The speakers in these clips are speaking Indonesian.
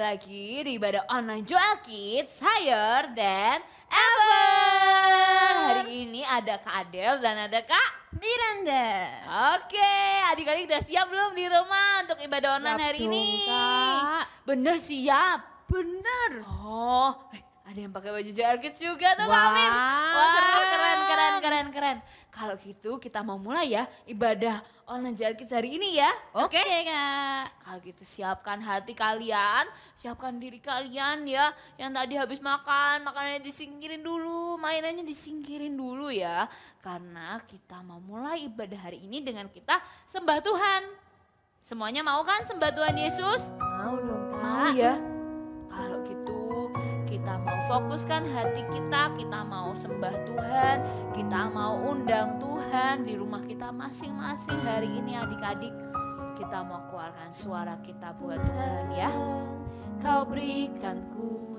lagi di ibadah online Joel Kids Higher Than Ever. Hari ini ada Kak Adel dan ada Kak Miranda. Oke, adik-adik udah siap belum di rumah untuk ibadah online hari ini? Kak. Bener siap? Bener. Oh, ada yang pakai baju Joel Kids juga tuh Kak Wah, Mir. Wah, keren. keren. Kalau gitu kita mau mulai ya ibadah online Joel Kids hari ini ya. Oke Kak. Kalau gitu siapkan hati kalian, siapkan diri kalian ya. Yang tadi habis makan, makanannya disingkirin dulu, mainannya disingkirin dulu ya. Karena kita mau mulai ibadah hari ini dengan kita sembah Tuhan. Semuanya mau kan sembah Tuhan Yesus? Mau dong Kak. Mau ya? Kalau gitu kita mau fokuskan hati kita mau sembah Tuhan, kita mau undang Tuhan di rumah kita masing-masing hari ini adik-adik. Kita mau keluarkan suara kita buat Tuhan ya. Kau berikan ku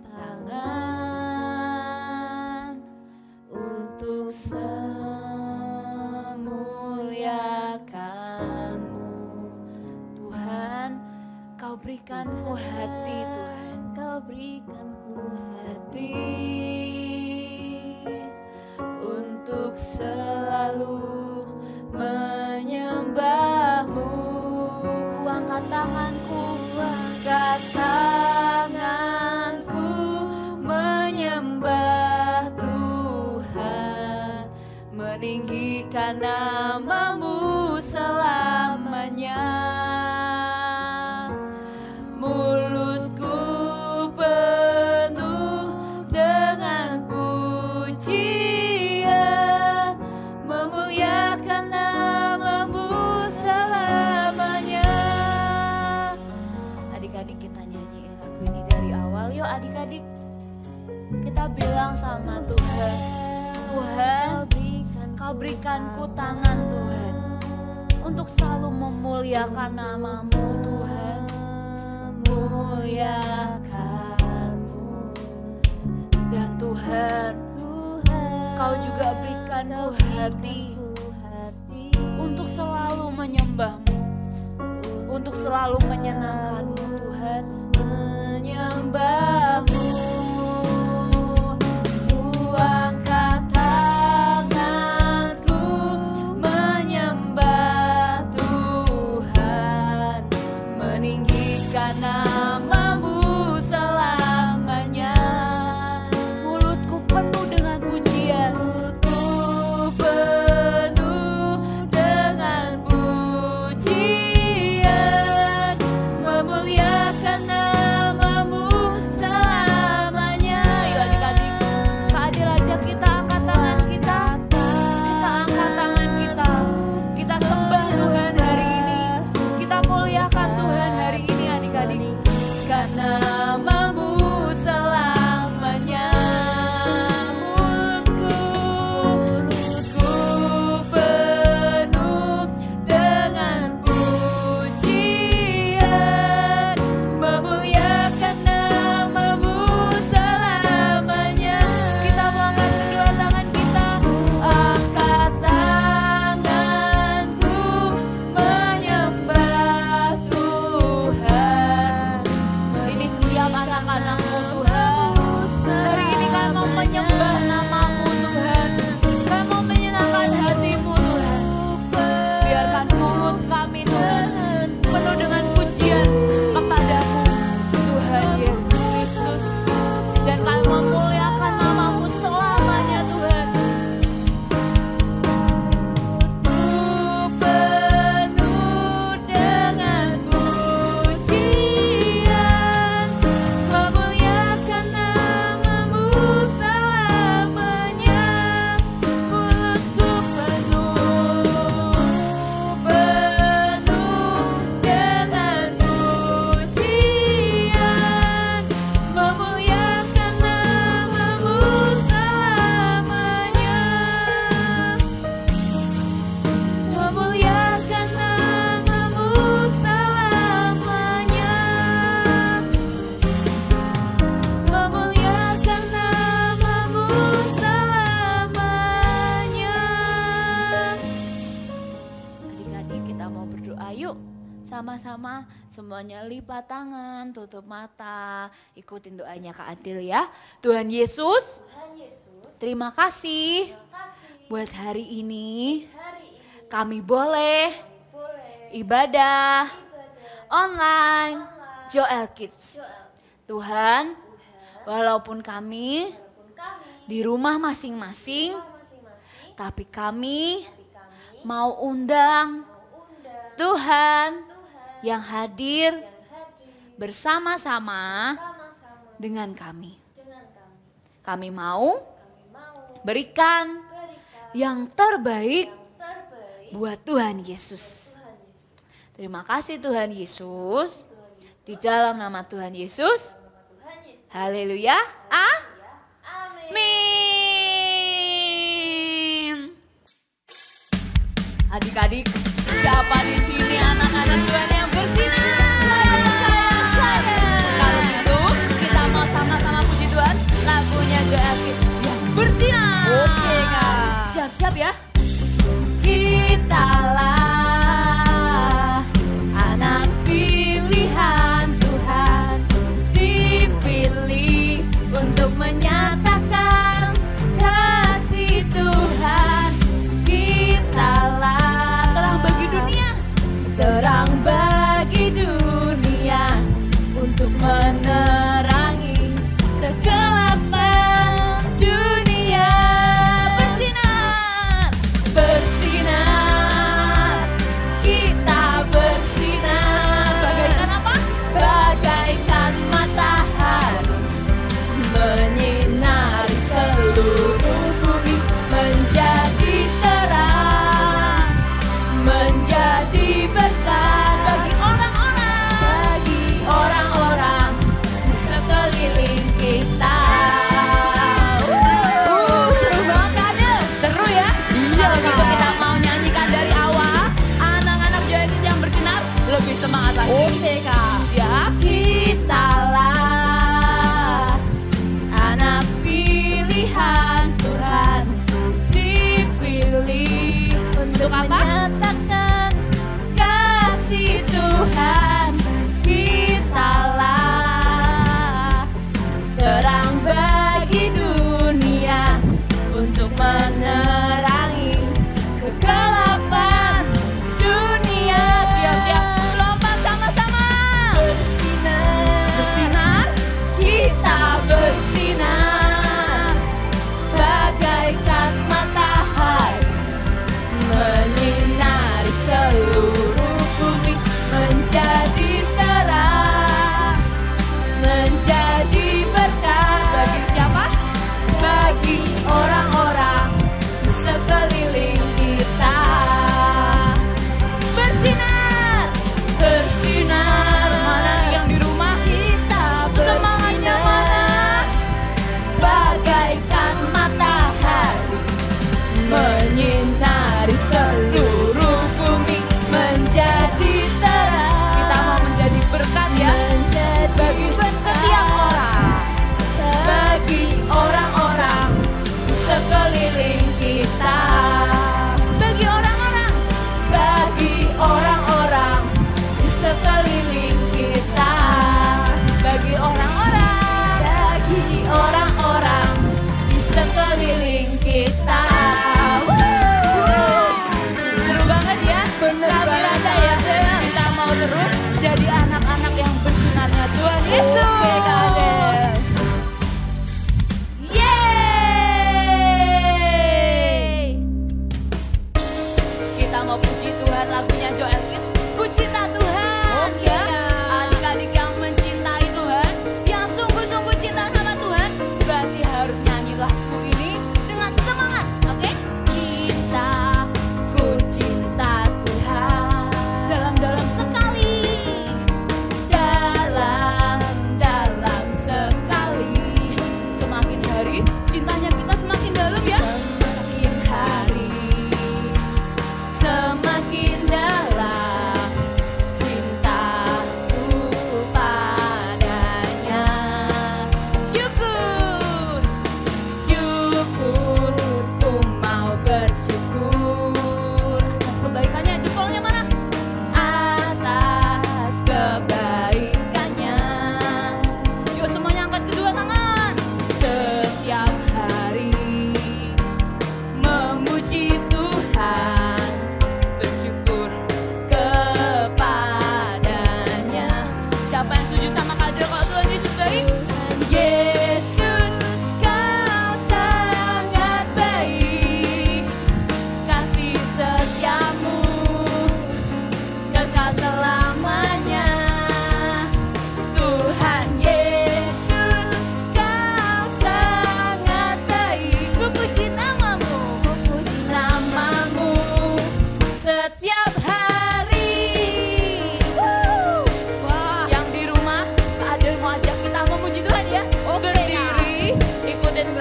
tangan untuk memuliakan-Mu. Tuhan, Kau berikan ku hati Tuhan. Kau berikan ku hati untuk selalu menyembah-Mu. Ku angkat tanganku menyembah Tuhan, meninggikan nama-Mu selamanya. Mulutku penuh dengan pujian, memuliakan nama-Mu selamanya. Adik-adik kita nyanyiin lagu ini dari awal yuk adik-adik. Kita bilang sama Tuhan, Tuhan Kau berikanku tangan Tuhan, untuk selalu memuliakan nama-Mu Tuhan. Muliakan-Mu. Dan Tuhan, Kau juga berikan ku hati untuk selalu menyembah-Mu, untuk selalu menyenangkan-Mu Tuhan. Menyembah-Mu, ku angkat tanganku menyembah Tuhan, meninggikan nama-Mu selamanya. Mulutku penuh dengan pujian, mulutku penuh dengan pujian, memuliakan nama-Mu selamanya. bersama-sama semuanya lipat tangan, tutup mata, ikutin doanya Kak Adil ya. Tuhan Yesus, terima kasih buat hari ini kami boleh ibadah online Joel Kids. Tuhan, walaupun kami di rumah masing-masing, tapi kami mau undang Tuhan yang hadir bersama-sama dengan kami. Kami mau berikan yang terbaik buat Tuhan Yesus. Terima kasih Tuhan Yesus. Di dalam nama Tuhan Yesus. Haleluya. Amin. Adik-adik, siapa di sini anak-anak Tuhan yang bersinar? Saya. Kalau gitu, kita mau sama-sama puji Tuhan. Lagunya Joel Kids yang bersinar. Oke, Kak. Siap-siap ya. Kitalah anak pilihan Tuhan, dipilih untuk menyatakan kasih Tuhan. Kitalah terang bagi dunia, terang bagi dunia, untuk menerangi kegelapan dunia. Bersinar, bersinar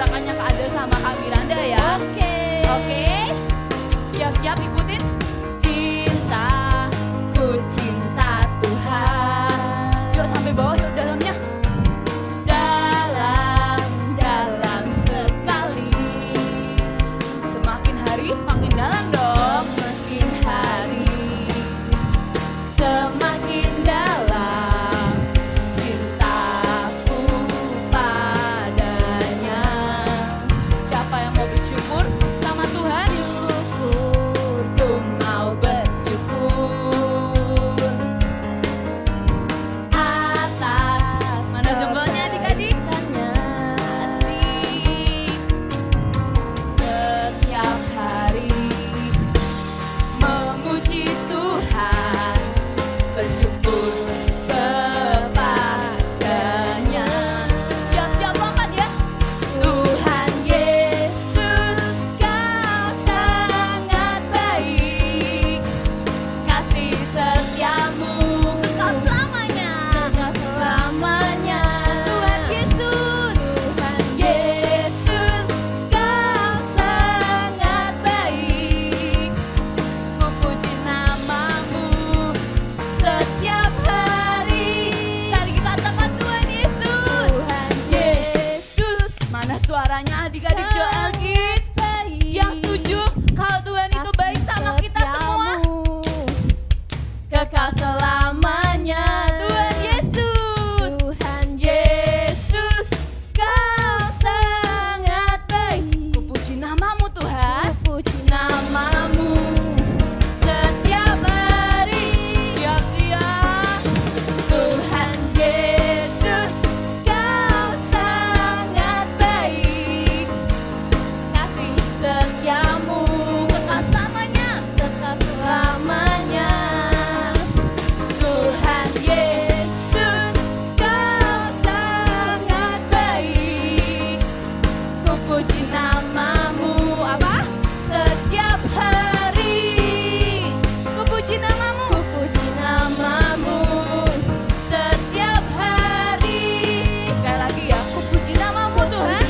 gerakannya Kak Adel sama Kak Miranda ya. Oke. Siap-siap ikutin. Cinta, ku cinta Tuhan. Yuk sampai bawah yuk dalamnya. Dalam sekali. Semakin hari semakin dalam dong. Semakin hari semakin dalam cintaku padanya. Siapa yang mau bersyukur sama Tuhan? Ku mau bersyukur atas mana jempolnya adik-adik? Asik. Setiap hari memuji Tuhan, bersyukur kepadanya. Siap-siap angkat ya. Tuhan Yesus, Kau sangat baik, kasih setiamu kekal selamanya. Tuhan Yesus, Kau sangat baik, ku puji namamu setiap hari. Sekali kita katakan Tuhan Yesus. Mana suaranya adik-adik Joel Kids yang setuju kalau Tuhan itu baik sama kita semua? Kekal selamanya. Tuhan Yesus, Kau sangat baik. Ku puji namamu Tuhan. Namamu setiap hari. Siap-siap. Tuhan Yesus, Kau sangat baik, kasih setiamu kekal selamanya. Tuhan Yesus, Kau sangat baik, ku puji namamu apa? Setiap hari. Ku puji namamu setiap hari. Sekali lagi ya, ku puji namamu Tuhan.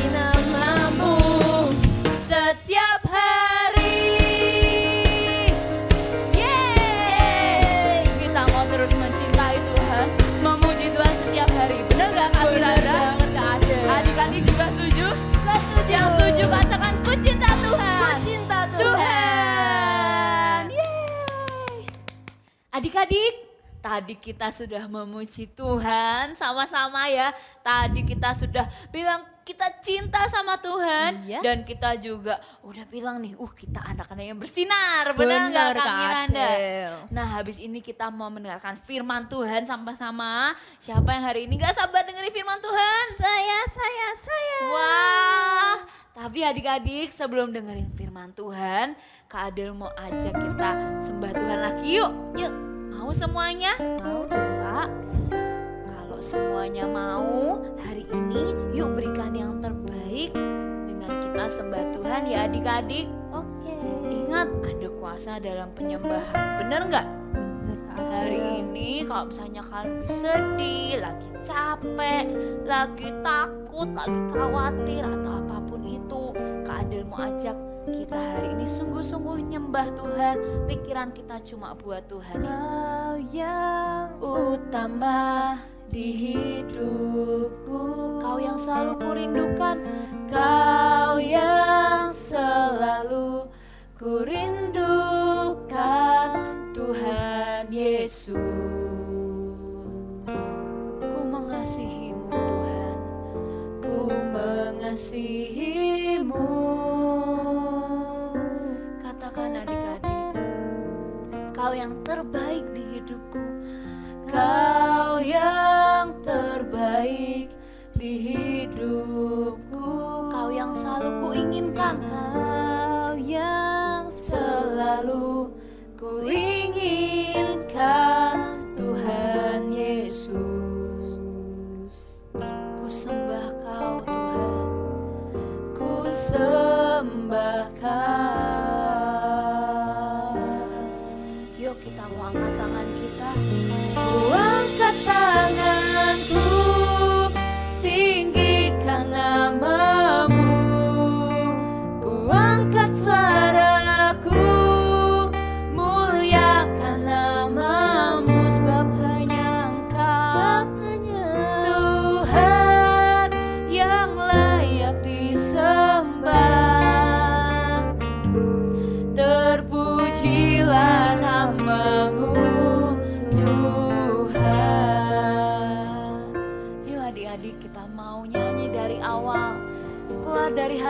Setiap hari. Yeay. Kita mau terus mencintai Tuhan, memuji Tuhan setiap hari. Bener gak Kak Miranda? Adik-adik juga setuju? Yang setuju katakan ku cinta Tuhan. Tuhan. Yeay. Adik-adik, tadi kita sudah memuji Tuhan sama-sama ya. Tadi kita sudah bilang kita cinta sama Tuhan. Iya. Dan kita juga udah bilang nih, kita anak-anak yang bersinar. Benar nggak Kak Miranda? Nah habis ini kita mau mendengarkan firman Tuhan sama-sama. Siapa yang hari ini gak sabar dengerin firman Tuhan? Saya. Wah, tapi adik-adik sebelum dengerin firman Tuhan, Kak Adel mau ajak kita sembah Tuhan lagi yuk. Mau semuanya? Mau Kak? Kalau semuanya mau, hari ini yuk berikan yang terbaik dengan kita sembah Tuhan ya adik-adik. Oke. Ingat ada kuasa dalam penyembahan, bener nggak? Hari ini kalau misalnya kalian lagi sedih, lagi capek, lagi takut, lagi khawatir atau apapun itu, Kak Adel mau ajak kita hari ini sungguh-sungguh nyembah Tuhan. Pikiran kita cuma buat Tuhan. Kau yang utama di hidupku, Kau yang selalu kurindukan, Kau yang selalu kurindukan, Tuhan Yesus. Ku mengasihimu Tuhan, ku mengasihimu. Katakan adik-adik, Kau yang terbaik di hidupku, Kau yang terbaik di hidupku, Kau yang selalu kuinginkan, Kau yang selalu kuinginkan, Tuhan Yesus. Ku sembah Kau Tuhan, ku sembah Kau. Yuk kita mau angkat tangan kita. Ku angkat tanganku, tinggikan namamu.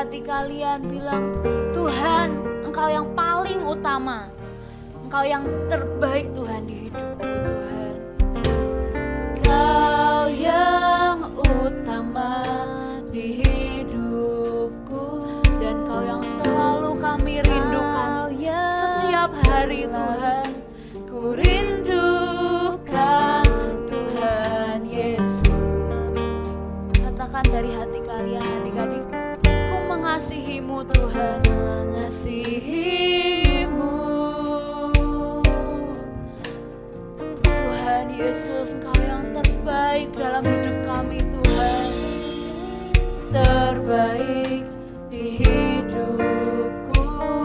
hati kalian bilang, Tuhan, Engkau yang paling utama, Engkau yang terbaik Tuhan di hidupku Tuhan. Kau yang utama di hidupku, dan Kau yang selalu kami rindukan setiap hari Tuhan. Ku rindukan Tuhan Yesus. Katakan dari hati kalian adik-adik, ku mengasihi-Mu Tuhan, mengasihi-Mu Tuhan Yesus. Engkau yang terbaik dalam hidup kami Tuhan, terbaik di hidupku.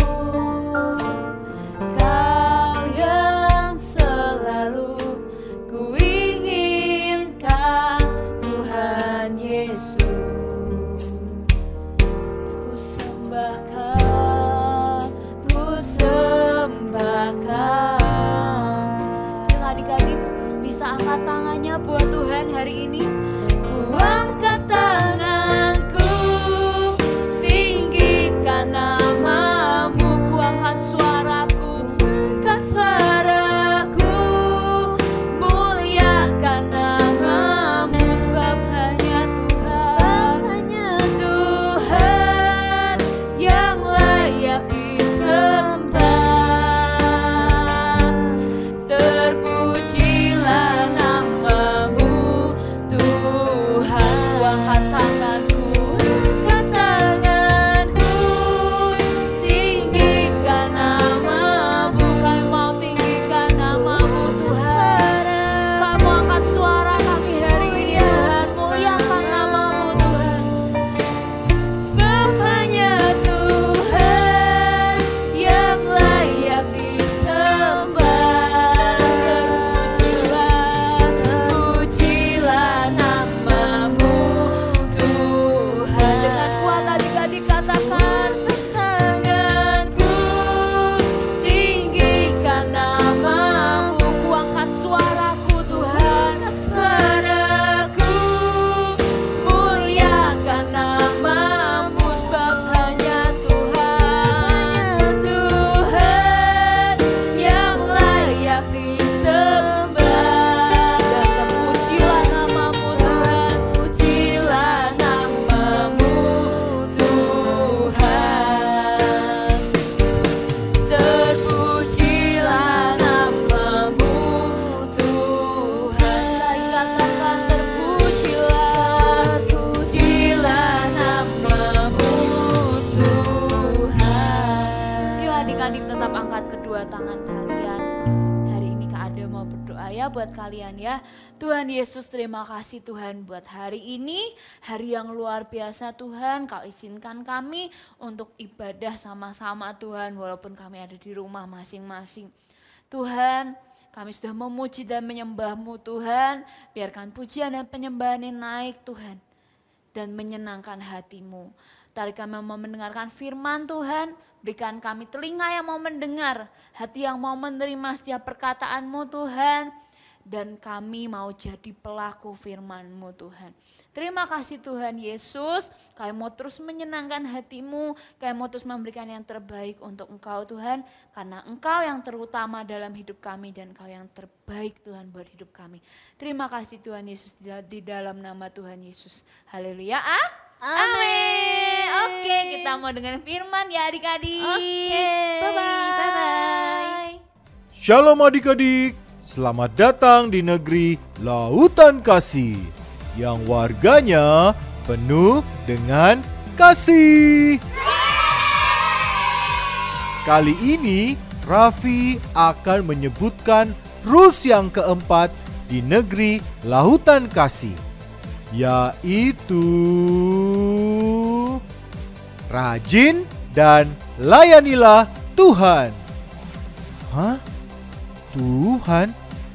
Kau yang selalu ku inginkan Tuhan Yesus. Ku sembahkan, ku sembahkan. Yang adik-adik bisa angkat tangannya buat Tuhan hari ini. Ku angkat tanganku, tinggikan nama-Mu. Ku angkat suaraku, angkat suaraku, muliakan nama-Mu. Sebab hanya Tuhan, hanya Tuhan yang layak disembah. Terpujilah nama-Mu Tuhan. Ku angkat tanganku, angkat tanganku, tinggikan nama-Mu. Kami mau tinggikan nama-Mu Tuhan. Kami mau angkat suara kami hari ini Tuhan, muliakan nama-Mu Tuhan. Sebab hanya Tuhan yang layak disembah. Terpujilah nama-Mu Tuhan. Dengan kuat adik-adik katakan, tanganku, tinggikan nama-Mu. Ku angkat suaraku Tuhan, suaraku, muliakan nama-Mu. Sebab hanya Tuhan, Tuhan yang layak disembah. Dan terpujilah nama-Mu Tuhan, pujilah nama-Mu Tuhan. Terpujilah nama-Mu Tuhan. Lagi katakan terpujilah, pujilah nama-Mu Tuhan. Yuk adik-adik tetap angkat kedua tangan kalian. Hari ini Kak Ada mau berdoa ya buat kalian ya. Tuhan Yesus, terima kasih Tuhan buat hari ini, hari yang luar biasa Tuhan. Kau izinkan kami untuk ibadah sama-sama Tuhan, walaupun kami ada di rumah masing-masing. Tuhan, kami sudah memuji dan menyembah-Mu Tuhan. Biarkan pujian dan penyembahan ini naik Tuhan, dan menyenangkan hati-Mu. Tadi kami mau mendengarkan firman Tuhan, berikan kami telinga yang mau mendengar, hati yang mau menerima setiap perkataan-Mu Tuhan. Dan kami mau jadi pelaku firman-Mu Tuhan. Terima kasih Tuhan Yesus, kami mau terus menyenangkan hati-Mu, kami mau terus memberikan yang terbaik untuk Engkau Tuhan. Karena Engkau yang terutama dalam hidup kami dan Engkau yang terbaik Tuhan buat hidup kami. Terima kasih Tuhan Yesus, di dalam nama Tuhan Yesus. Haleluya. Amin. Oke, kita mau dengar firman ya adik-adik. Bye-bye. Shalom adik-adik, selamat datang di negeri Lautan Kasih yang warganya penuh dengan kasih. Kali ini Raffi akan menyebutkan rules yang keempat di negeri Lautan Kasih, yaitu rajin dan layanilah Tuhan. Hah? Tuhan?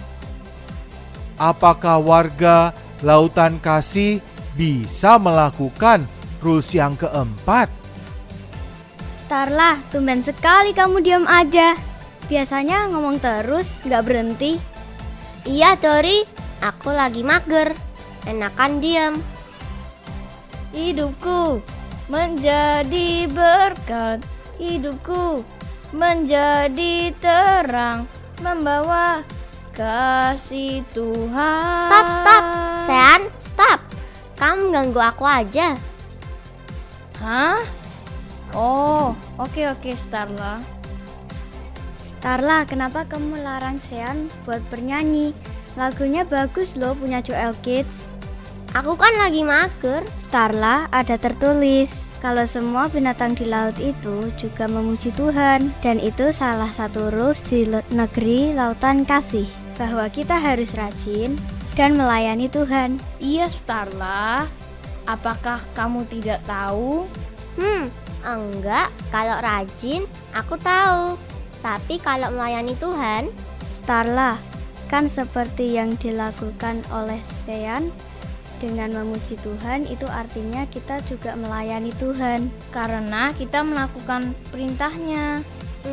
Apakah warga Lautan Kasih bisa melakukan rules yang keempat? Starla, tumben sekali kamu diam aja. Biasanya ngomong terus, gak berhenti. Iya Dori, aku lagi mager. Enakan diam. Hidupku, menjadi berkat. Hidupku menjadi terang, membawa kasih Tuhan. Stop. Sean, stop. Kamu ganggu aku aja. Hah? Oh, oke Starla. Starla, kenapa kamu larang Sean buat bernyanyi? Lagunya bagus loh, punya Joel Kids. Aku kan lagi mager. Starla, ada tertulis kalau semua binatang di laut itu juga memuji Tuhan, dan itu salah satu rules di negeri lautan kasih, bahwa kita harus rajin dan melayani Tuhan. Iya Starla, apakah kamu tidak tahu? Enggak, kalau rajin aku tahu. Tapi kalau melayani Tuhan, Starla, kan seperti yang dilakukan oleh Sean, dengan memuji Tuhan itu artinya kita juga melayani Tuhan, Karena kita melakukan perintahnya.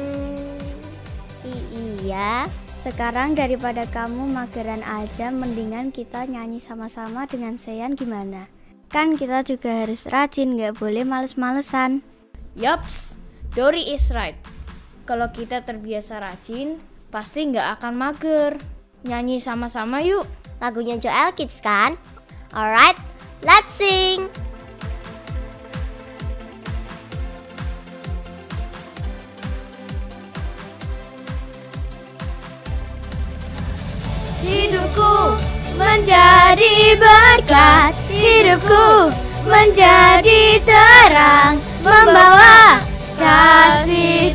iya. Sekarang daripada kamu mageran aja, mendingan kita nyanyi sama-sama dengan Sean, gimana? Kan kita juga harus rajin, gak boleh males-malesan. Yaps, Dori is right. Kalau kita terbiasa rajin, pasti nggak akan mager. Nyanyi sama-sama yuk. Lagunya Joel Kids kan? Alright, let's sing. Hidupku menjadi berkat, hidupku menjadi terang, membawa kasih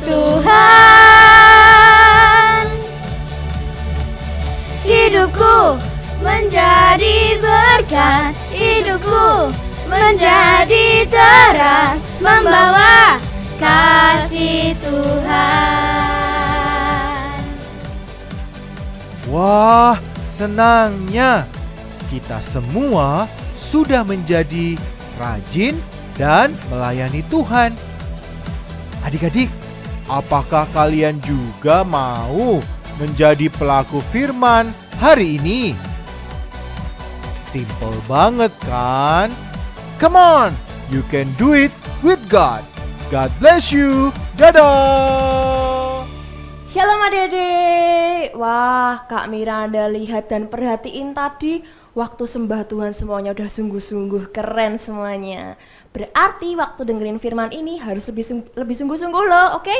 Tuhan. Hidupku menjadi berkat, hidupku menjadi terang, membawa kasih Tuhan. Wah, senangnya kita semua sudah menjadi rajin dan melayani Tuhan. Adik-adik, apakah kalian juga mau menjadi pelaku firman hari ini? Simple banget kan? Come on, you can do it with God. God bless you. Dadah. Shalom adik-adik. Wah, Kak Miranda lihat dan perhatiin tadi waktu sembah Tuhan semuanya udah sungguh-sungguh keren semuanya. Berarti waktu dengerin firman ini harus lebih sungguh-sungguh loh, oke?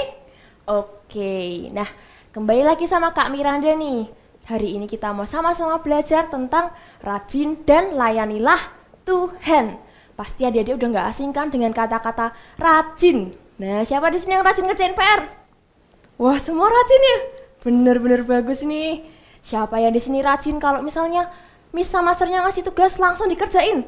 Oke. Nah, kembali lagi sama Kak Miranda nih. Hari ini kita mau sama-sama belajar tentang rajin dan layanilah Tuhan. Pasti adik-adik udah gak asing kan dengan kata-kata rajin. Nah, siapa di sini yang rajin ngerjain PR? Wah, semua rajin ya? Bener-bener bagus nih. Siapa yang di sini rajin kalau misalnya Miss sama Masternya ngasih tugas langsung dikerjain?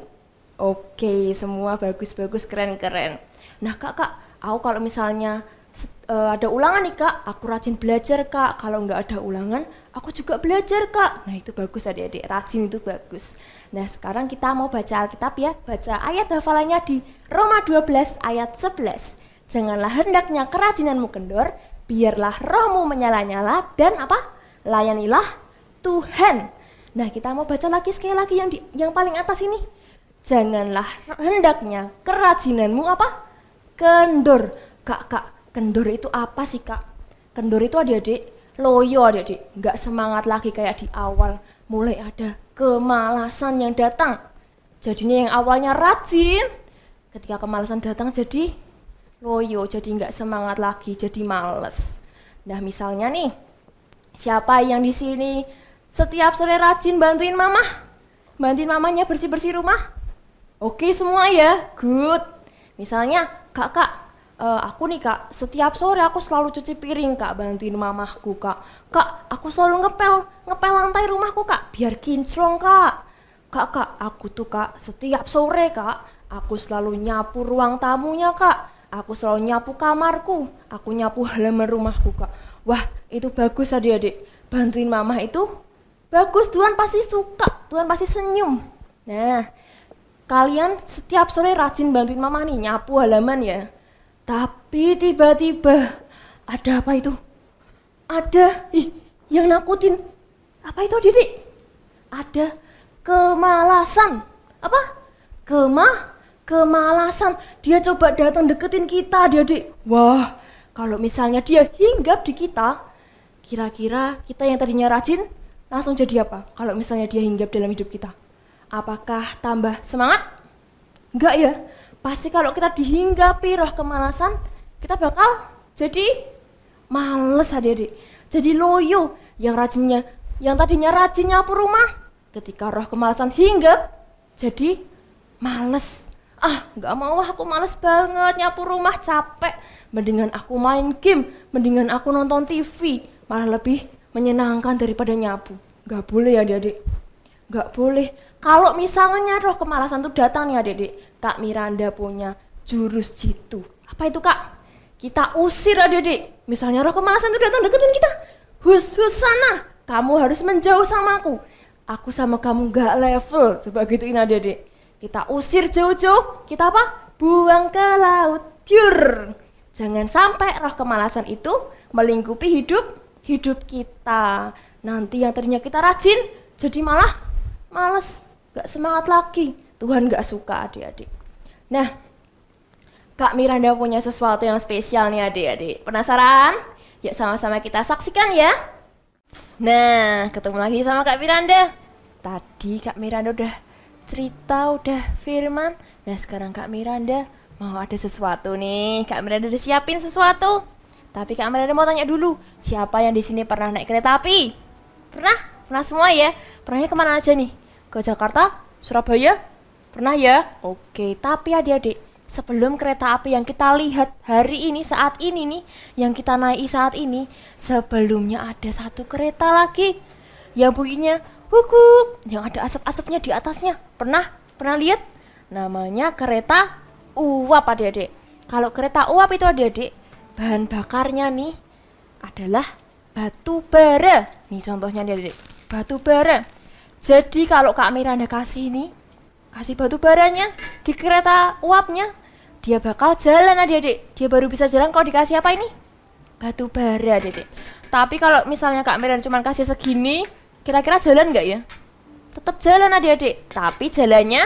Oke, semua bagus-bagus, keren-keren. Nah, Kak, aku kalau misalnya ada ulangan nih Kak, aku rajin belajar Kak. Kalau nggak ada ulangan, aku juga belajar Kak. Nah itu bagus adik-adik, rajin itu bagus. Nah sekarang kita mau baca Alkitab ya. Baca ayat hafalannya di Roma 12 ayat 11. Janganlah hendaknya kerajinanmu kendor, biarlah rohmu menyala-nyala dan apa? Layanilah Tuhan. Nah kita mau baca lagi sekali lagi yang paling atas ini. Janganlah hendaknya kerajinanmu apa? Kendor. Kak, kendor itu apa sih Kak? Kendor itu adik-adik, loyo adik-adik, nggak semangat lagi kayak di awal. Mulai ada kemalasan yang datang. Jadinya yang awalnya rajin, ketika kemalasan datang jadi loyo, jadi nggak semangat lagi, jadi males. Nah misalnya nih, siapa yang di sini setiap sore rajin bantuin mama? Bantuin mamanya bersih-bersih rumah? Oke semua ya, good. Misalnya Kak, aku nih Kak, setiap sore aku selalu cuci piring Kak, bantuin mamahku Kak. Kak, aku selalu ngepel lantai rumahku Kak, biar kinclong Kak. Kak, aku tuh Kak, setiap sore Kak, aku selalu nyapu ruang tamunya Kak. Aku selalu nyapu kamarku, aku nyapu halaman rumahku Kak. Wah, itu bagus adik-adik, bantuin mamah itu bagus, Tuhan pasti suka, Tuhan pasti senyum. Nah, kalian setiap sore rajin bantuin mamah nih, nyapu halaman ya. Tapi tiba-tiba ada apa itu? Ada yang nakutin. Apa itu Didik? Ada kemalasan. Apa? kemalasan, dia coba datang deketin kita adik-adik. Wah, kalau misalnya dia hinggap di kita, kira-kira kita yang tadinya rajin langsung jadi apa? Kalau misalnya dia hinggap dalam hidup kita, apakah tambah semangat? Enggak ya. Pasti kalau kita dihinggapi roh kemalasan, kita bakal jadi males adik-adik. Jadi loyo. Yang tadinya rajin nyapu rumah, ketika roh kemalasan hinggap, jadi males. Enggak mau, aku males banget nyapu rumah, capek. Mendingan aku main game, mendingan aku nonton TV, malah lebih menyenangkan daripada nyapu. Enggak boleh ya adik-adik. Enggak boleh. Kalau misalnya roh kemalasan itu datang nih adik-adik, Kak Miranda punya jurus jitu. Apa itu Kak? Kita usir adik-adik. Misalnya roh kemalasan itu datang deketin kita. Hus sana, kamu harus menjauh sama aku. Aku sama kamu gak level. Coba gituin adik-adik. Kita usir jauh-jauh. Kita apa? Buang ke laut. Pure. Jangan sampai roh kemalasan itu melingkupi hidup kita. Nanti yang tadinya kita rajin, jadi malah males, gak semangat lagi. Tuhan gak suka adik-adik. Nah, Kak Miranda punya sesuatu yang spesial nih adik-adik. Penasaran? Yuk sama-sama kita saksikan ya. Nah, ketemu lagi sama Kak Miranda. Tadi Kak Miranda udah cerita, udah firman. Nah, sekarang Kak Miranda mau ada sesuatu nih. Kak Miranda udah siapin sesuatu. Tapi Kak Miranda mau tanya dulu, siapa yang di sini pernah naik kereta api? Pernah? Pernah semua ya? Pernahnya kemana aja nih? Ke Jakarta? Surabaya? Pernah ya? Oke, tapi adik-adik, sebelum kereta api yang kita lihat hari ini, saat ini nih, yang kita naiki saat ini, sebelumnya ada satu kereta lagi yang bunyinya wukuk, yang ada asap-asapnya di atasnya. Pernah lihat? Namanya kereta uap adik-adik. Kalau kereta uap itu adik-adik, bahan bakarnya nih adalah batu bara. Nih contohnya adik-adik, batu bara. Jadi kalau Kak Miranda kasih batu baranya di kereta uapnya, dia bakal jalan adik-adik. Dia baru bisa jalan kalau dikasih apa ini? Batu bara adik-adik. Tapi kalau misalnya Kak Miranda cuma kasih segini, kira-kira jalan nggak ya? Tetap jalan adik-adik, tapi jalannya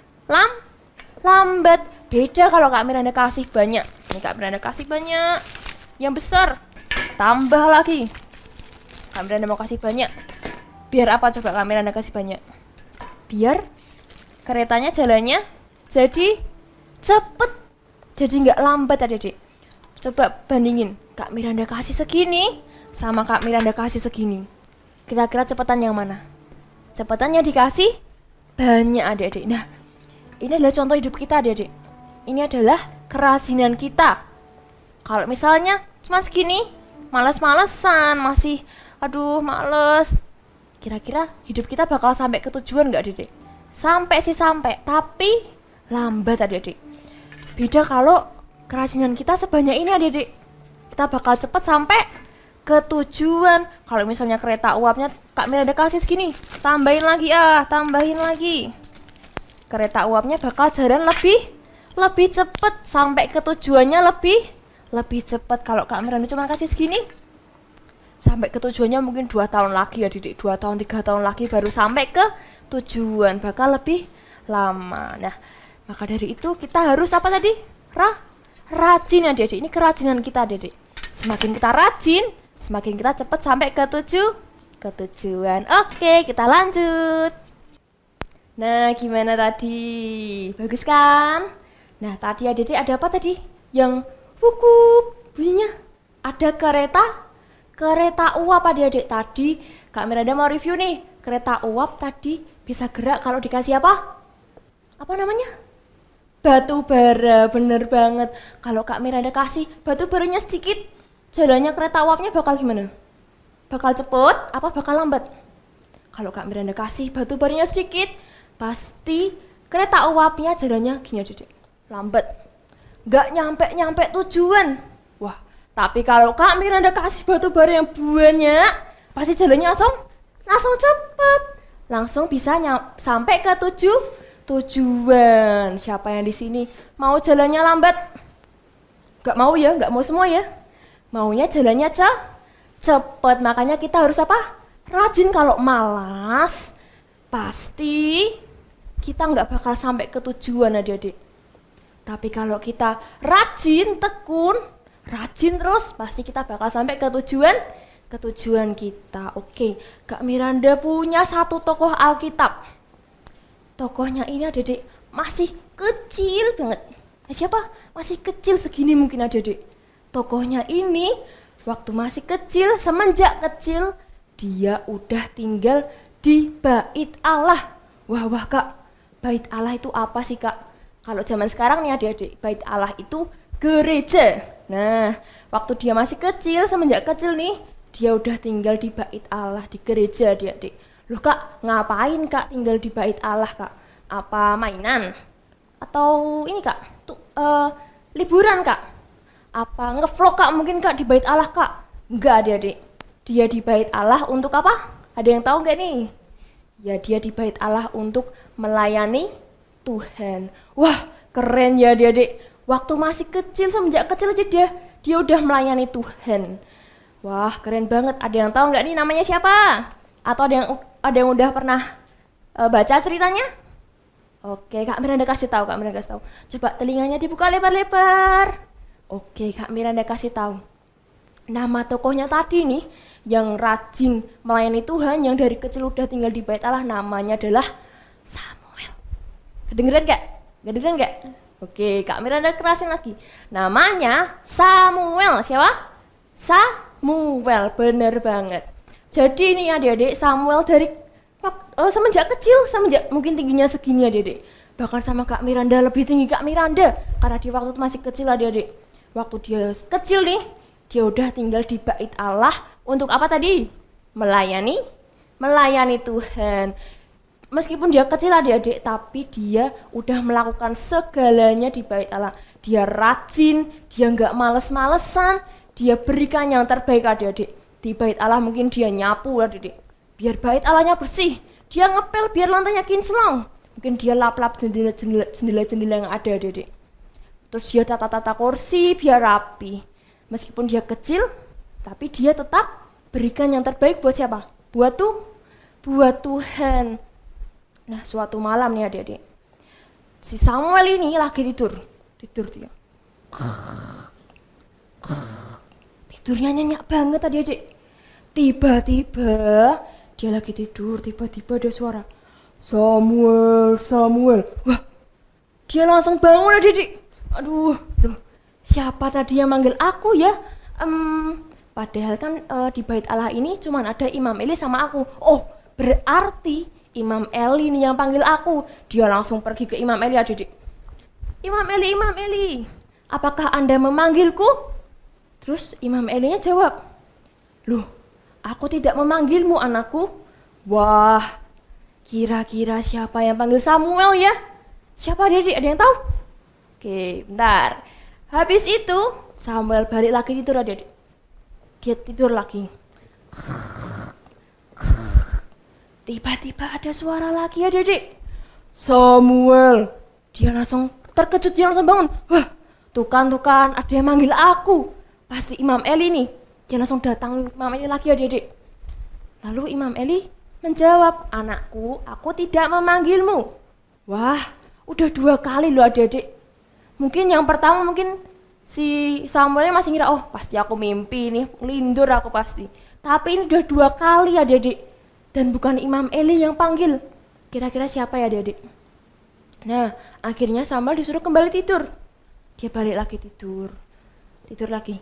lambat. Beda kalau Kak Miranda kasih banyak. Nih Kak Miranda kasih banyak, yang besar, tambah lagi. Kak Miranda mau kasih banyak. Biar apa coba Kak Miranda kasih banyak? Biar keretanya jalannya jadi cepet, jadi nggak lambat adik-adik. Coba bandingin, Kak Miranda kasih segini sama Kak Miranda kasih segini. Kira-kira cepetan yang mana? Cepetannya dikasih banyak adik-adik. Nah, ini adalah contoh hidup kita adik-adik. Ini adalah kerajinan kita. Kalau misalnya cuma segini, males-malesan, masih aduh males, kira-kira hidup kita bakal sampai ke tujuan nggak adik-adik? Sampai sih sampai, tapi lambat adik-adik. Beda kalau kerajinan kita sebanyak ini adik-adik, kita bakal cepat sampai ke tujuan. Kalau misalnya kereta uapnya Kak Miranda kasih segini, tambahin lagi. Kereta uapnya bakal jalan lebih cepat, sampai ke tujuannya lebih cepat. Kalau Kak Miranda cuma kasih segini, sampai ke tujuannya mungkin 2 tahun lagi ya adik, 2 tahun 3 tahun lagi baru sampai ke tujuan, bakal lebih lama. Nah, maka dari itu kita harus apa tadi? Rajin adik-adik. Ini kerajinan kita adik-adik. Semakin kita rajin, semakin kita cepat sampai ke tujuan. Oke, kita lanjut. Nah, gimana tadi? Bagus kan? Nah, tadi adik-adik ada apa tadi? Yang wukuk bunyinya. Ada kereta uap adik-adik. Tadi Kak Miranda mau review nih. Kereta uap tadi bisa gerak kalau dikasih apa? Apa namanya? Batu bara, bener banget. Kalau Kak Miranda kasih batu baranya sedikit, jalannya kereta uapnya bakal gimana? Bakal cepet apa bakal lambat? Kalau Kak Miranda kasih batu baranya sedikit, pasti kereta uapnya jalannya gini adik-adik, lambat, gak nyampe tujuan. Wah, tapi kalau Kak Miranda kasih batu bara yang banyak, pasti jalannya langsung cepet, langsung bisa sampai ke tujuan. Siapa yang di sini mau jalannya lambat? Gak mau ya, gak mau semua ya. Maunya jalannya cepet. Makanya kita harus apa? Rajin. Kalau malas, pasti kita nggak bakal sampai ke tujuan adik-adik. Tapi kalau kita rajin, tekun, rajin terus, pasti kita bakal sampai ke tujuan kita. Oke, Kak Miranda punya satu tokoh Alkitab. Tokohnya ini adik-adik masih kecil banget. Siapa? Masih kecil segini mungkin adik-adik. Tokohnya ini waktu masih kecil, semenjak kecil dia udah tinggal di Bait Allah. Wah Kak, Bait Allah itu apa sih Kak? Kalau zaman sekarang nih adik-adik, Bait Allah itu gereja. Nah, waktu dia masih kecil, semenjak kecil nih, dia udah tinggal di Bait Allah, di gereja adik-adik. Loh Kak, ngapain Kak tinggal di Bait Allah Kak? Apa mainan? Atau ini Kak, liburan Kak? Apa ngevlog Kak mungkin Kak di Bait Allah Kak? Enggak adik-adik, dia di Bait Allah untuk apa? Ada yang tahu nggak nih? Ya dia di Bait Allah untuk melayani Tuhan. Wah, keren ya adik-adik. Waktu masih kecil, semenjak kecil aja dia udah melayani Tuhan. Wah, keren banget. Ada yang tahu nggak nih namanya siapa? Atau ada yang udah pernah baca ceritanya? Oke, Kak Miranda kasih tahu, Coba telinganya dibuka lebar-lebar. Oke, Kak Miranda kasih tahu. Nama tokohnya tadi nih, yang rajin melayani Tuhan, yang dari kecil udah tinggal di Bait Allah, namanya adalah Samuel. Kedengeran nggak? Oke, Kak Miranda kerasin lagi. Namanya Samuel. Siapa? Samuel, bener banget. Jadi ini adik-adik, Samuel dari semenjak kecil, semenjak mungkin tingginya segini adik-adik. Bahkan sama Kak Miranda, lebih tinggi Kak Miranda. Karena dia waktu masih kecil adik-adik. Waktu dia kecil nih, dia udah tinggal di Bait Allah. Untuk apa tadi? Melayani Tuhan. Meskipun dia kecil adik-adik, tapi dia udah melakukan segalanya di Bait Allah. Dia rajin, dia nggak males-malesan, dia berikan yang terbaik adik-adik. Di Bait Allah mungkin dia nyapu adik-adik, biar Bait Allahnya bersih. Dia ngepel biar lantainya kinclong. Mungkin dia lap-lap jendela-jendela yang ada adik-adik. Terus dia tata-tata kursi biar rapi. Meskipun dia kecil, tapi dia tetap berikan yang terbaik buat siapa? Buat Tuhan. Nah, suatu malam nih adik-adik, si Samuel ini lagi tidur dia. Tidurnya nyenyak banget adik-adik. Tiba-tiba dia lagi tidur, tiba-tiba ada suara, Samuel. Wah, dia langsung bangun adik-adik. Aduh, loh, siapa tadi yang manggil aku ya? Padahal kan di Bait Allah ini cuma ada Imam Eli sama aku. Oh, berarti Imam Eli nih yang panggil aku. Dia langsung pergi ke Imam Eli adik-adik. Imam Eli, apakah Anda memanggilku? Terus Imam Elinya jawab, loh, aku tidak memanggilmu anakku. Wah, kira-kira siapa yang panggil Samuel ya? Siapa adik-adik? Ada yang tahu? Oke, bentar. Habis itu Samuel balik lagi tidur adik-adik. Dia tidur lagi. Tiba-tiba ada suara lagi adik-adik. Samuel. Dia langsung terkejut, dia langsung bangun. Wah, tuh kan ada yang manggil aku. Pasti Imam Eli nih. Dia langsung datang Imam Eli lagi adik-adik. Lalu Imam Eli menjawab, anakku, aku tidak memanggilmu. Wah, udah 2 kali loh adik-adik. Mungkin yang pertama mungkin si Samuelnya masih ngira, oh pasti aku mimpi nih, lindur aku pasti. Tapi ini udah 2 kali adik-adik. Dan bukan Imam Eli yang panggil. Kira-kira siapa ya adik-adik? Nah, akhirnya Samuel disuruh kembali tidur. Dia balik lagi tidur lagi.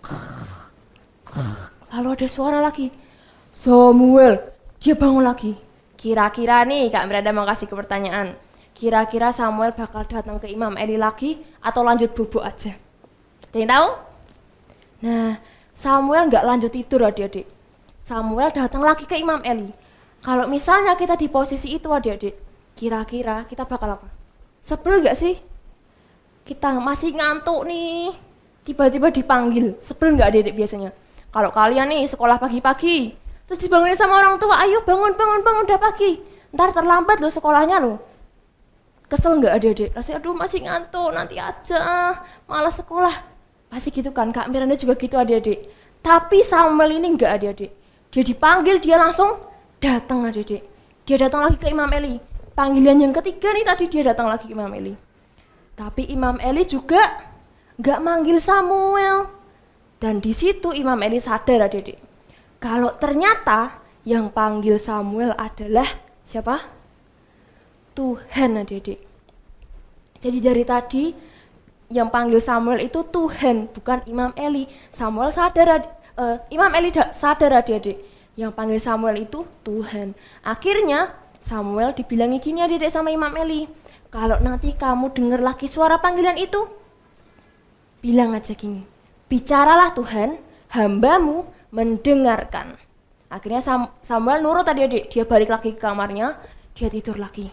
Lalu ada suara lagi, Samuel. Dia bangun lagi. Kira-kira nih Kak Miranda mau kasih ke pertanyaan. Kira-kira Samuel bakal datang ke Imam Eli lagi atau lanjut bubuk aja? Ada yang tahu? Nah, Samuel nggak lanjut tidur adik-adik. Samuel datang lagi ke Imam Eli. Kalau misalnya kita di posisi itu adik-adik, kira-kira kita bakal apa? Sebel nggak sih? Kita masih ngantuk nih, tiba-tiba dipanggil. Sebel nggak adik-adik biasanya? Kalau kalian nih sekolah pagi-pagi, terus dibangunin sama orang tua, ayo bangun, udah pagi. Ntar terlambat loh sekolahnya loh. Kesel nggak adik-adik? Rasanya aduh masih ngantuk, nanti aja, malas sekolah. Pasti gitu kan, Kak Miranda juga gitu adik-adik. Tapi Samuel ini nggak adik-adik. Dia dipanggil, dia langsung datang adik-adik. Dia datang lagi ke Imam Eli. Panggilan yang ketiga nih tadi dia datang lagi ke Imam Eli. Tapi Imam Eli juga nggak manggil Samuel. Dan di situ Imam Eli sadar adik-adik, kalau ternyata yang panggil Samuel adalah siapa? Tuhan adik-adik. Jadi dari tadi yang panggil Samuel itu Tuhan, bukan Imam Eli. Imam Eli sadar adik-adik, yang panggil Samuel itu Tuhan. Akhirnya Samuel dibilangi gini adik-adik sama Imam Eli, kalau nanti kamu dengar lagi suara panggilan itu, bilang aja gini, bicaralah Tuhan, hambamu mendengarkan. Akhirnya Samuel nurut adik-adik, dia balik lagi ke kamarnya, dia tidur lagi.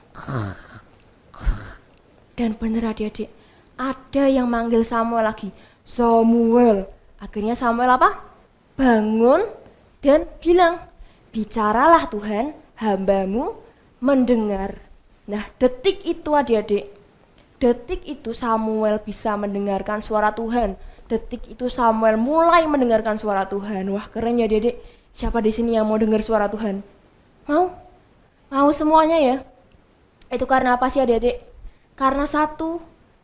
Dan bener adik-adik, ada yang manggil Samuel lagi, Samuel. Akhirnya Samuel apa? Bangun dan bilang, bicaralah Tuhan, hambamu mendengar. Nah, detik itu adik-adik, detik itu Samuel bisa mendengarkan suara Tuhan. Detik itu Samuel mulai mendengarkan suara Tuhan. Wah, keren ya adik-adik. Siapa di sini yang mau dengar suara Tuhan? Mau? Mau semuanya ya? Itu karena apa sih adik-adik? Karena satu,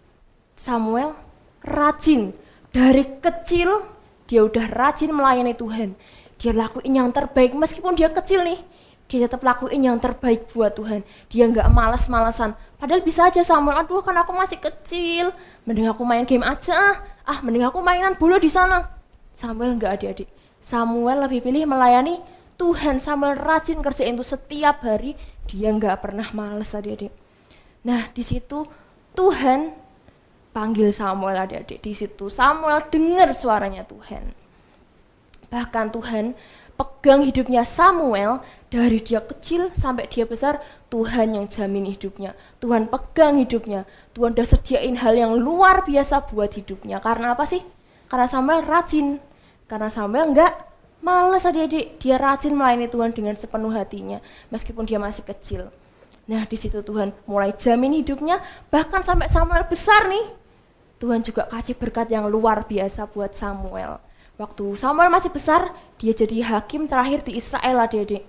Samuel rajin. Dari kecil dia udah rajin melayani Tuhan. Dia lakuin yang terbaik meskipun dia kecil nih. Dia tetap lakuin yang terbaik buat Tuhan. Dia nggak malas-malasan. Padahal bisa aja Samuel, aduh kan aku masih kecil, mending aku main game aja. Mending aku mainan bola di sana. Samuel nggak adik-adik. Samuel lebih pilih melayani Tuhan. Samuel rajin kerjain itu setiap hari. Dia nggak pernah malas adik-adik. Nah di situ Tuhan panggil Samuel adik-adik. Di situ Samuel dengar suaranya Tuhan. Bahkan Tuhan pegang hidupnya Samuel dari dia kecil sampai dia besar. Tuhan yang jamin hidupnya. Tuhan pegang hidupnya. Tuhan udah sediain hal yang luar biasa buat hidupnya. Karena apa sih? Karena Samuel rajin. Karena Samuel nggak malas adik-adik. Dia rajin melayani Tuhan dengan sepenuh hatinya meskipun dia masih kecil. Nah di situ Tuhan mulai jamin hidupnya. Bahkan sampai Samuel besar nih, Tuhan juga kasih berkat yang luar biasa buat Samuel. Waktu Samuel masih besar, dia jadi hakim terakhir di Israel adik-adik.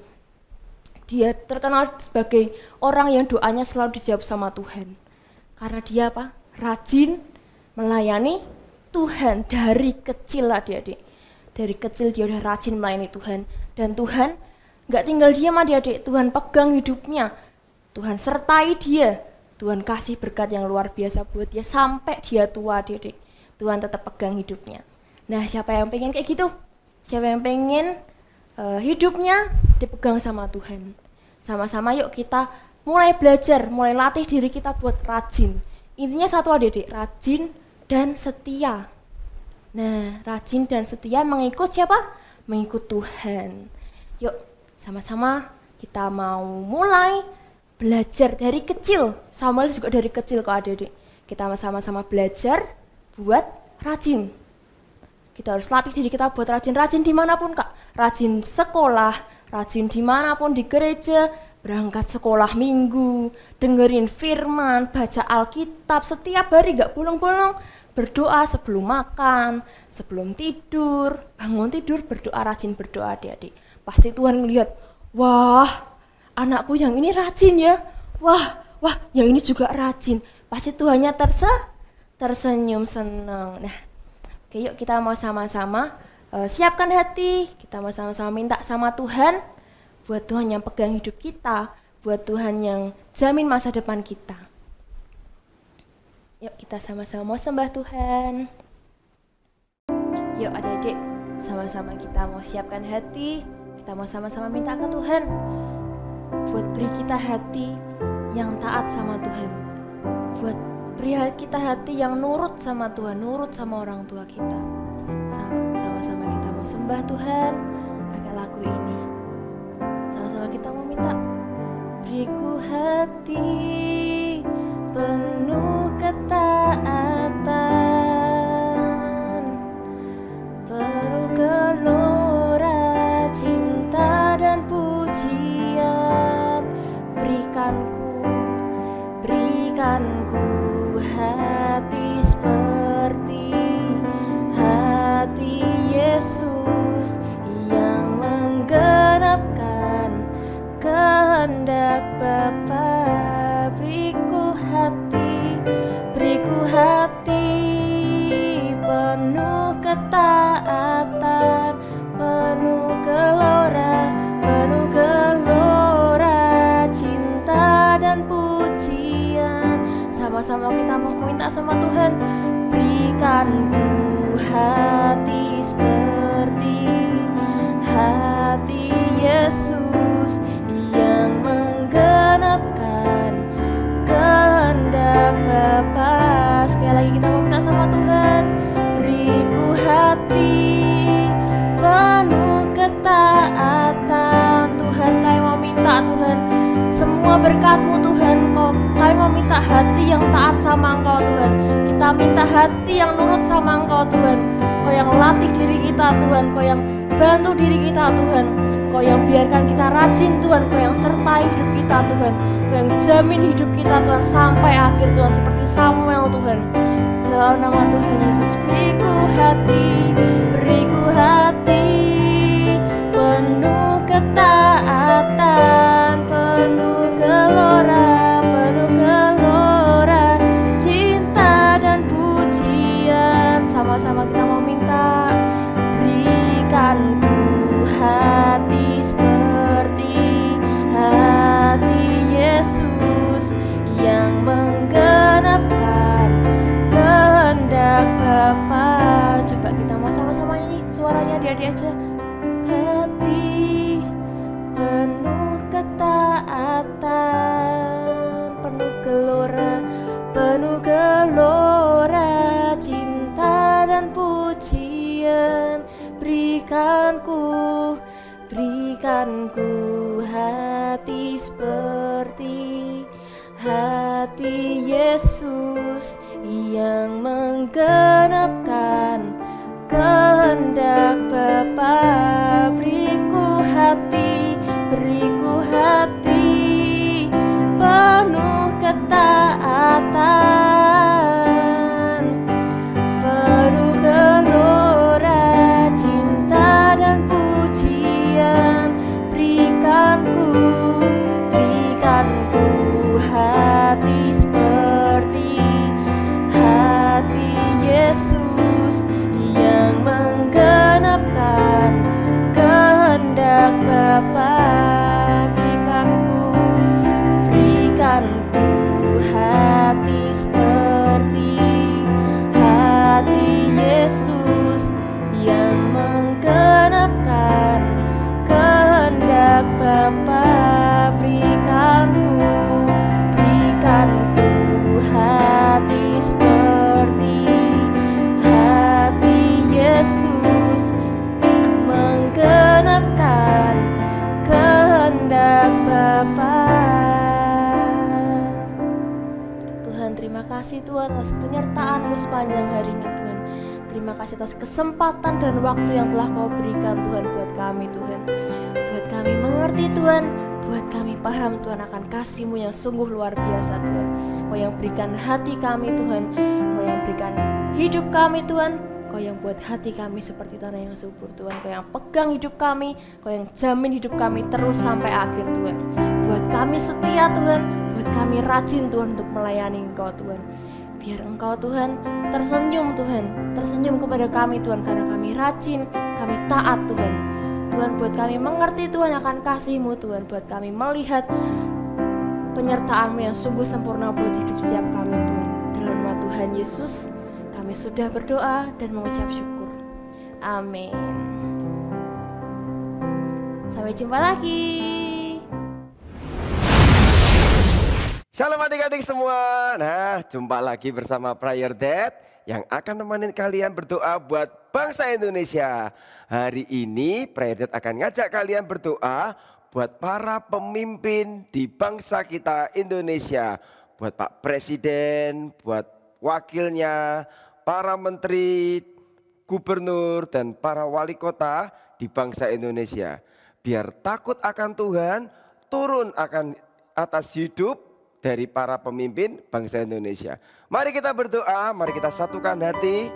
Dia terkenal sebagai orang yang doanya selalu dijawab sama Tuhan. Karena dia apa? Rajin melayani Tuhan dari kecil adik-adik. Dari kecil dia udah rajin melayani Tuhan. Dan Tuhan gak tinggal diam adik-adik. Tuhan pegang hidupnya. Tuhan sertai dia. Tuhan kasih berkat yang luar biasa buat dia sampai dia tua adik-adik. Tuhan tetap pegang hidupnya. Nah siapa yang pengen kayak gitu? Siapa yang pengen hidupnya dipegang sama Tuhan? Sama-sama yuk kita mulai belajar, mulai latih diri kita buat rajin. Intinya satu adik-adik, rajin dan setia. Nah rajin dan setia mengikut siapa? Mengikut Tuhan. Yuk sama-sama kita mau mulai belajar dari kecil. Samuel juga dari kecil kok adik-adik. Kita sama-sama belajar buat rajin. Kita harus latih diri kita buat rajin dimanapun kak. Rajin sekolah, rajin dimanapun di gereja, berangkat sekolah minggu, dengerin firman, baca Alkitab setiap hari gak bolong-bolong, berdoa sebelum makan, sebelum tidur, bangun tidur berdoa, rajin berdoa adik-adik. Pasti Tuhan melihat, wah anakku yang ini rajin ya, wah yang ini juga rajin. Pasti Tuhannya tersenyum senang. Nah oke, yuk kita mau sama-sama siapkan hati, kita mau sama-sama minta sama Tuhan, buat Tuhan yang pegang hidup kita, buat Tuhan yang jamin masa depan kita. Yuk kita sama-sama mau sembah Tuhan. Yuk adik-adik, sama-sama kita mau siapkan hati, kita mau sama-sama minta ke Tuhan, buat beri kita hati yang taat sama Tuhan, buat beri kita hati yang nurut sama Tuhan, nurut sama orang tua kita. Sama-sama kita mau sembah Tuhan pakai lagu ini. Sama-sama kita mau minta, beriku hati penuh ketaatan, penuh gelora cinta dan pujian. Berikanku hati seperti hati Yesus yang menggenapkan kehendak Bapa. Beriku hati penuh ketaatan, penuh gelora, cinta dan pujian. Sama-sama kita mau minta sama Tuhan, berikan ku hati seperti hati Yesus yang menggenapkan kehendak Bapa. Sekali lagi kita mau minta sama Tuhan, beriku hati penuh ketaatan. Tuhan, kami mau minta Tuhan semua berkat-Mu Tuhan. Kami mau minta hati yang taat sama Engkau Tuhan. Kita minta hati yang nurut sama Engkau Tuhan. Kau yang latih diri kita Tuhan, Kau yang bantu diri kita Tuhan, Kau yang biarkan kita rajin Tuhan, Kau yang sertai hidup kita Tuhan, Kau yang jamin hidup kita Tuhan sampai akhir Tuhan, seperti Samuel Tuhan. Dalam nama Tuhan Yesus, beriku hati penuh ketaatan, penuh gelora, cinta dan pujian. Sama-sama kita mau minta, berikan ku hati seperti hati Yesus yang menggenapkan kehendak Bapa. Coba kita mau sama-sama nyanyi, suaranya adik-adik aja. Hati penuh ketaatan, penuh gelora, cinta dan pujian. Berikan ku hati seperti hati Yesus yang menggenapkan kehendak Bapa. Beriku hati penuh ketaatan, penuh gelora, cinta dan pujian. Berikan ku hati seperti hati Yesus yang menggenapkan kehendak Bapa. Berikan ku hati seperti hati Yesus yang menggenapkan kehendak Bapa. Berikan ku hati seperti hati Yesus menggenapkan kehendak Bapa. Tuhan, terima kasih Tuhan atas penyertaan-Mu sepanjang hari ini Tuhan. Terima kasih atas kesempatan dan waktu yang telah Kau berikan Tuhan buat kami Tuhan. Buat kami mengerti Tuhan, buat kami paham Tuhan akan kasih-Mu yang sungguh luar biasa Tuhan. Kau yang berikan hati kami Tuhan, Kau yang berikan hidup kami Tuhan, Kau yang buat hati kami seperti tanah yang subur Tuhan. Kau yang pegang hidup kami, Kau yang jamin hidup kami terus sampai akhir Tuhan. Buat kami setia Tuhan, buat kami rajin Tuhan untuk melayani Engkau Tuhan. Biar Engkau Tuhan tersenyum kepada kami Tuhan, karena kami rajin, kami taat Tuhan. Tuhan, buat kami mengerti Tuhan akan kasih-Mu Tuhan, buat kami melihat penyertaan-Mu yang sungguh sempurna buat hidup setiap kami Tuhan. Dalam nama Tuhan Yesus kami sudah berdoa dan mengucap syukur. Amin. Sampai jumpa lagi. Shalom adik-adik semua. Nah, jumpa lagi bersama Prayer Dad yang akan nemenin kalian berdoa buat bangsa Indonesia. Hari ini Prayer Dad akan ngajak kalian berdoa buat para pemimpin di bangsa kita Indonesia. Buat Pak Presiden, buat wakilnya, para menteri, gubernur, dan para wali kota di bangsa Indonesia. Biar takut akan Tuhan turun akan atas hidup dari para pemimpin bangsa Indonesia. Mari kita berdoa, mari kita satukan hati.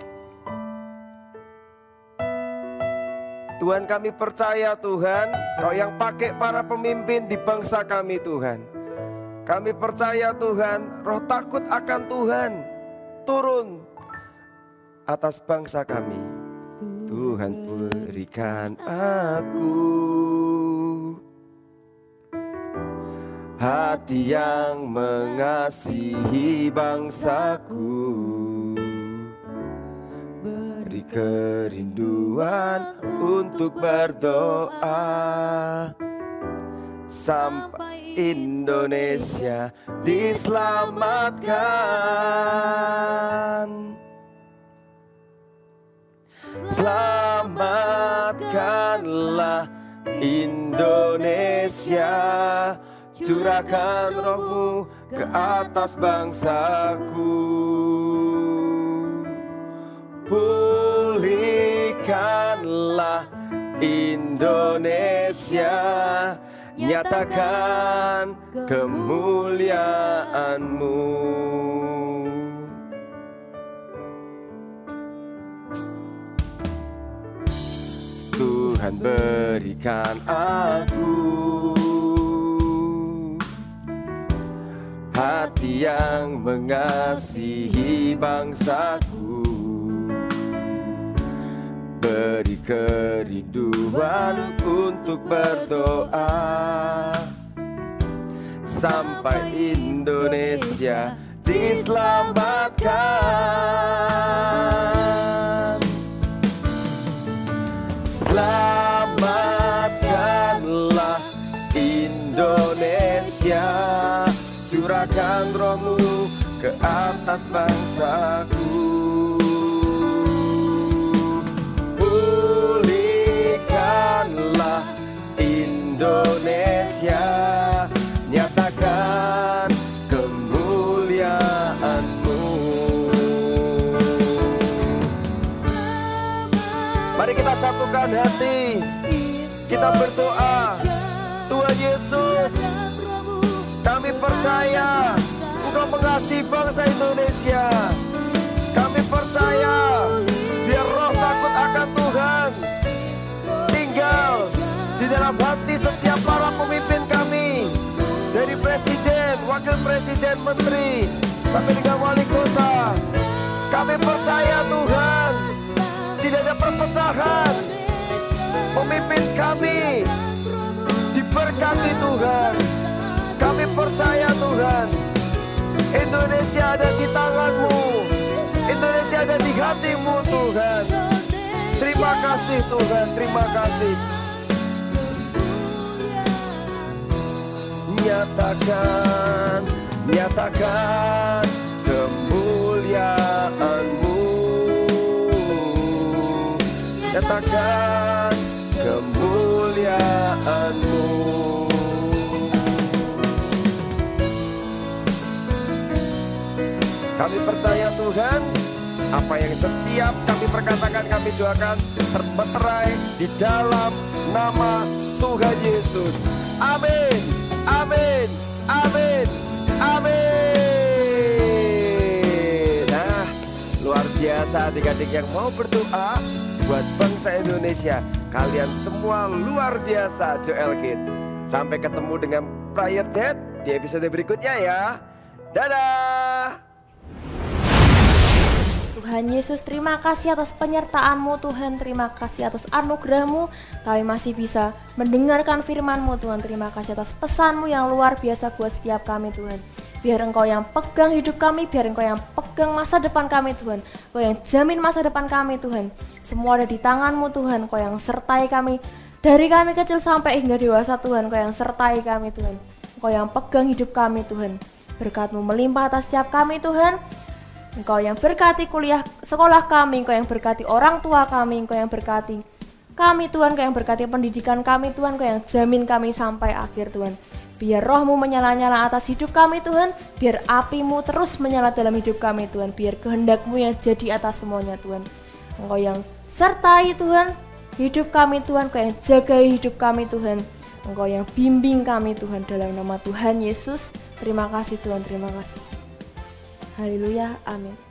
Tuhan, kami percaya Tuhan, Kau yang pakai para pemimpin di bangsa kami Tuhan. Kami percaya Tuhan, roh takut akan Tuhan turun atas bangsa kami. Tuhan berikan aku hati yang mengasihi bangsaku, beri kerinduan untuk berdoa sampai Indonesia diselamatkan. Selamatkanlah Indonesia, curahkan roh-Mu ke atas bangsaku. Pulihkanlah Indonesia, nyatakan kemuliaan-Mu. Tuhan berikan aku hati yang mengasihi bangsaku, beri kerinduan untuk berdoa sampai Indonesia diselamatkan. Selamatkanlah Indonesia, curahkan roh-Mu ke atas bangsaku. Pulihkanlah Indonesia, nyatakan kemuliaan-Mu. Mari kita satukan hati, kita berdoa. Tuhan Yesus, kami percaya Engkau mengasihi bangsa Indonesia. Kami percaya biar roh takut akan Tuhan tinggal di dalam hati setiap para pemimpin kami, dari presiden, wakil presiden, menteri, sampai dengan wali kota. Kami percaya Tuhan, tidak ada perpecahan. Pemimpin kami diberkati Tuhan. Kami percaya Tuhan, Indonesia ada di tangan-Mu, Indonesia ada di hati-Mu Tuhan. Terima kasih Tuhan, terima kasih. Nyatakan, nyatakan kemuliaan-Mu, nyatakan kemuliaan-Mu. Kami percaya Tuhan, apa yang setiap kami perkatakan, kami doakan termeterai di dalam nama Tuhan Yesus. Amin, amin, amin, amin. Nah, luar biasa adik-adik yang mau berdoa buat bangsa Indonesia. Kalian semua luar biasa, Joel Kid. Sampai ketemu dengan Prayer Dad di episode berikutnya ya. Dadah. Tuhan Yesus, terima kasih atas penyertaan-Mu Tuhan, terima kasih atas anugerah-Mu, kami masih bisa mendengarkan firman-Mu Tuhan. Terima kasih atas pesan-Mu yang luar biasa buat setiap kami Tuhan. Biar Engkau yang pegang hidup kami, biar Engkau yang pegang masa depan kami Tuhan, Engkau yang jamin masa depan kami Tuhan. Semua ada di tangan-Mu Tuhan, Engkau yang sertai kami dari kami kecil sampai hingga dewasa Tuhan. Engkau yang sertai kami Tuhan, Engkau yang pegang hidup kami Tuhan. Berkat-Mu melimpah atas setiap kami Tuhan. Engkau yang berkati kuliah sekolah kami, Engkau yang berkati orang tua kami, Engkau yang berkati kami Tuhan, Engkau yang berkati pendidikan kami Tuhan, Engkau yang jamin kami sampai akhir Tuhan. Biar roh-Mu menyala-nyala atas hidup kami Tuhan, biar api-Mu terus menyala dalam hidup kami Tuhan, biar kehendak-Mu yang jadi atas semuanya Tuhan. Engkau yang sertai Tuhan hidup kami Tuhan, Engkau yang jaga hidup kami Tuhan, Engkau yang bimbing kami Tuhan, dalam nama Tuhan Yesus. Terima kasih Tuhan, terima kasih. Haleluya, amin.